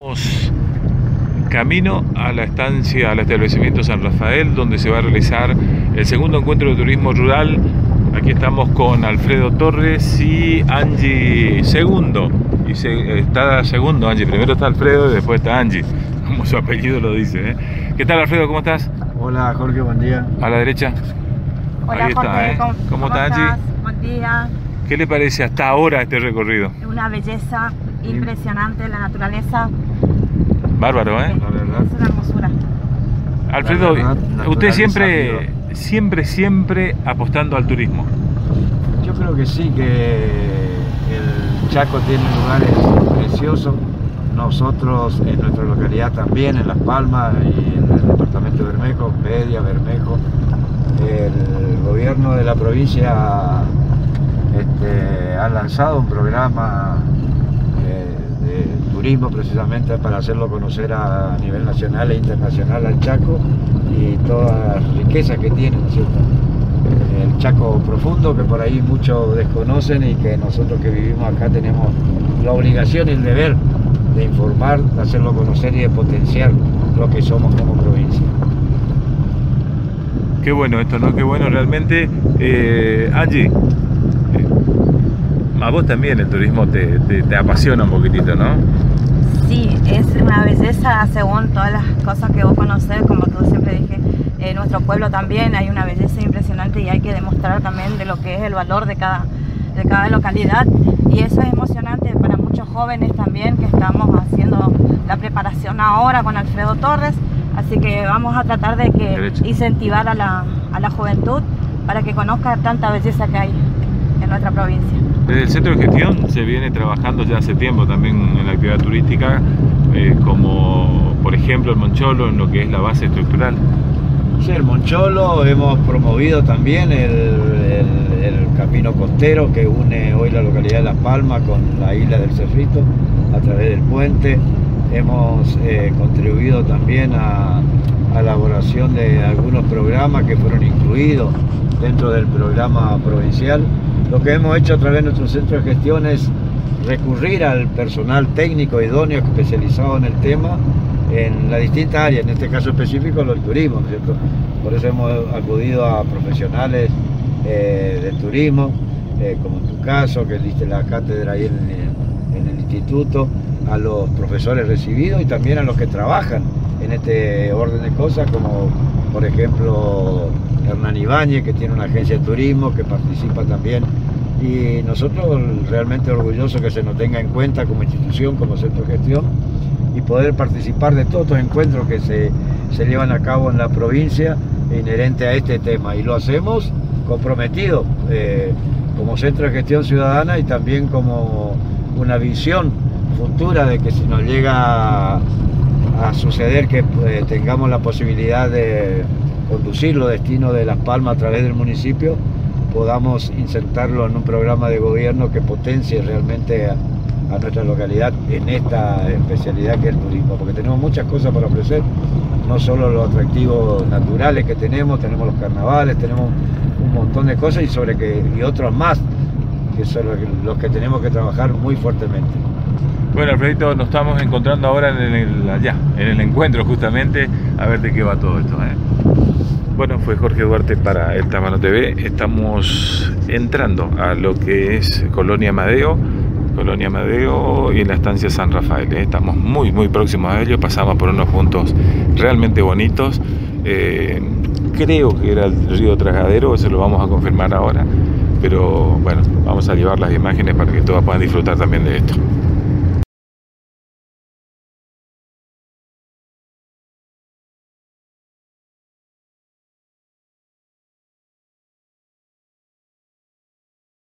Estamos camino a la estancia, al establecimiento San Rafael, donde se va a realizar el segundo encuentro de turismo rural. Aquí estamos con Alfredo Torres y Angie Segundo. Está Segundo, Angie. Primero está Alfredo y después está Angie, como su apellido lo dice, ¿eh? ¿Qué tal, Alfredo? ¿Cómo estás? Hola, Jorge, buen día. A la derecha. Hola, ahí Jorge, está, ¿eh? ¿Cómo está, estás? Angie? Buen día. ¿Qué le parece hasta ahora este recorrido? Una belleza impresionante, la naturaleza. Bárbaro, ¿eh? La verdad. Es una hermosura. Alfredo, La verdad, usted naturaleza, siempre apostando al turismo. Yo creo que sí, que el Chaco tiene lugares preciosos. Nosotros en nuestra localidad también, en Las Palmas y en el departamento de Bermejo, Pedia, Bermejo, el gobierno de la provincia ha lanzado un programa de turismo precisamente para hacerlo conocer a nivel nacional e internacional al Chaco y todas las riquezas que tiene, ¿no es cierto? El Chaco profundo, que por ahí muchos desconocen y que nosotros que vivimos acá tenemos la obligación y el deber de informar, de hacerlo conocer y de potenciar lo que somos como provincia. Qué bueno esto, ¿no? Qué bueno realmente. Angie, a vos también el turismo te apasiona un poquitito, ¿no? Sí, es una belleza según todas las cosas que vos conocés, como tú siempre dije. En nuestro pueblo también hay una belleza impresionante y hay que demostrar también de lo que es el valor de cada localidad. Y eso es emocionante para muchos jóvenes también, que estamos haciendo la preparación ahora con Alfredo Torres. Así que vamos a tratar de incentivar a la juventud para que conozca tanta belleza que hay en nuestra provincia. Desde el centro de gestión se viene trabajando ya hace tiempo también en la actividad turística, como por ejemplo el Moncholo, en lo que es la base estructural. Sí, el Moncholo, hemos promovido también el camino costero que une hoy la localidad de Las Palmas con la isla del Cerrito a través del puente. Hemos contribuido también a la elaboración de algunos programas que fueron incluidos dentro del programa provincial. Lo que hemos hecho a través de nuestro centro de gestión es recurrir al personal técnico idóneo especializado en el tema en las distintas áreas, en este caso específico el turismo, ¿no es cierto? Por eso hemos acudido a profesionales del turismo, como en tu caso, que diste la cátedra ahí en el instituto, a los profesores recibidos y también a los que trabajan en este orden de cosas, como por ejemplo Hernán Ibáñez, que tiene una agencia de turismo, que participa también, y nosotros realmente orgullosos que se nos tenga en cuenta como institución, como centro de gestión, y poder participar de todos estos encuentros que se llevan a cabo en la provincia inherente a este tema, y lo hacemos comprometido como centro de gestión ciudadana y también como una visión futura de que si nos llega a suceder que tengamos la posibilidad de conducir los destinos de Las Palmas a través del municipio, podamos insertarlo en un programa de gobierno que potencie realmente a nuestra localidad en esta especialidad que es el turismo, porque tenemos muchas cosas para ofrecer, no solo los atractivos naturales que tenemos los carnavales, tenemos un montón de cosas y otros más, que son los que tenemos que trabajar muy fuertemente. Bueno, Alfredito, nos estamos encontrando ahora en el encuentro justamente, a ver de qué va todo esto, ¿eh? Bueno, fue Jorge Duarte para El Tamano TV. Estamos entrando a lo que es Colonia Amadeo y en la estancia San Rafael, ¿eh? Estamos muy próximos a ello, pasamos por unos puntos realmente bonitos. Creo que era el río Trasgadero, eso lo vamos a confirmar ahora, pero bueno, vamos a llevar las imágenes para que todos puedan disfrutar también de esto.